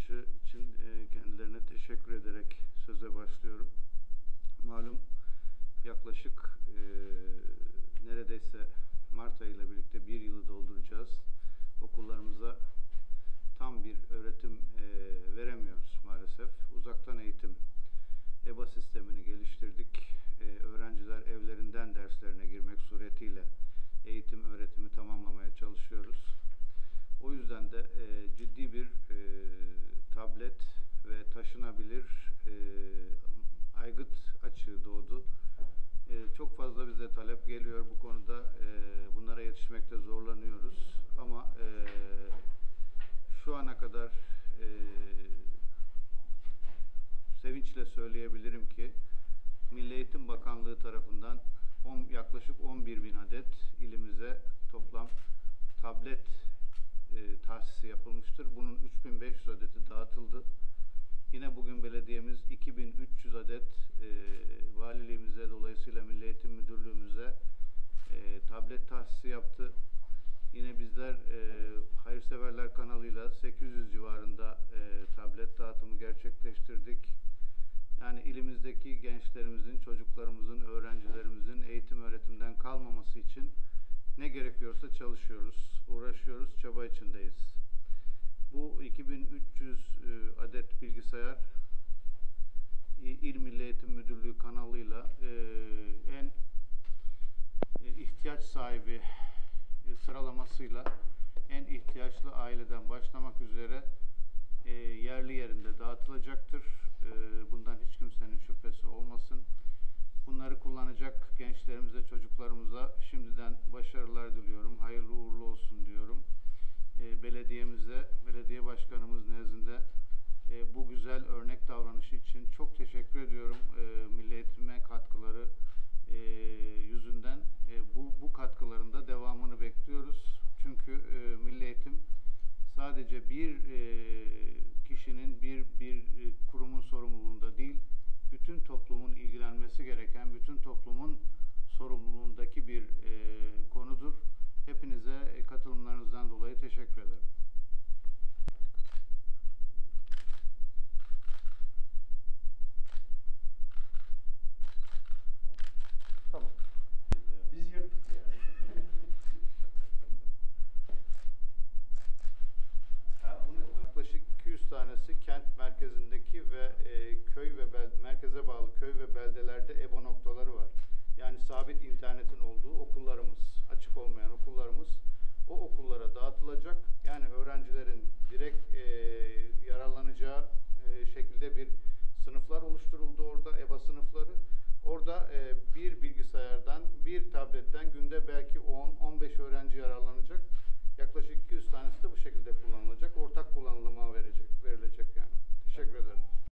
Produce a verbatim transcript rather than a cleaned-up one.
davranışı için e, kendilerine teşekkür ederek söze başlıyorum. Malum yaklaşık e, neredeyse Mart ayıyla birlikte bir yılı dolduracağız. Okullarımıza tam bir öğretim e, veremiyoruz maalesef. Uzaktan eğitim E B A sistemini geliştirdik. E, öğrenciler evlerinden derslerine girmek suretiyle eğitim öğretimi tamamlamaya çalışıyoruz. O yüzden de e, ciddi bir e, tablet ve taşınabilir e, aygıt açığı doğdu. E, çok fazla bize talep geliyor bu konuda. E, bunlara yetişmekte zorlanıyoruz. Ama e, şu ana kadar e, sevinçle söyleyebilirim ki Milli Eğitim Bakanlığı tarafından on, yaklaşık on bir bin adet ilimize toplam tablet e, tahsisi yapılmıştır. Bunun üç bin beş yüz adeti dağıtıldı. Yine bugün belediyemiz iki bin üç yüz adet e, valiliğimize, dolayısıyla Milli Eğitim Müdürlüğümüze e, tablet tahsisi yaptı. Yine bizler e, Hayırseverler kanalıyla sekiz yüz civarında e, tablet dağıtımı gerçekleştirdik. Yani ilimizdeki gençlerimizin, çocuklarımızın, öğrencilerimizin eğitim öğretimden kalmaması için ne gerekiyorsa çalışıyoruz, uğraşıyoruz, çaba içindeyiz. Bu iki bin üç yüz e, adet bilgisayar İl Milli Eğitim Müdürlüğü kanalıyla e, en e, ihtiyaç sahibi e, sıralamasıyla en ihtiyaçlı aileden başlamak üzere e, yerli yerinde dağıtılacaktır. E, bundan hiç kimsenin şüphesi olmasın. Bunları kullanacak gençlerimize, çocuklarımıza şimdiden başarılar diliyorum. Hayırlı uğurlu olsun diyorum. E, belediyemize, belediye başkanımız nezdinde e, bu güzel örnek davranışı için çok teşekkür ediyorum. E, Milli Eğitim'e katkıları e, yüzünden e, bu, bu katkıların da devamını bekliyoruz. Çünkü e, Milli Eğitim sadece bir e, kişinin, bir, bir e, kurumun sorumluluğunda değil, bütün toplumun ilgilenmesi gereken, bütün toplumun sorumluluğundaki bir e, konudur. Hepinize e, katılımlarınızdan dolayı teşekkür ederim. Tamam. Biz yırttık yani. Ha, bunu yaklaşık iki yüz tanesi kent merkezindeki ve e, köy ve bel, merkeze bağlı köy ve beldelerde E B A noktaları var. Yani sabit internetin olduğu okullarımız, açık olmayan okullarımız o okullara dağıtılacak. Yani öğrencilerin direkt e, yararlanacağı e, şekilde bir sınıflar oluşturuldu orada, E B A sınıfları. Orada e, bir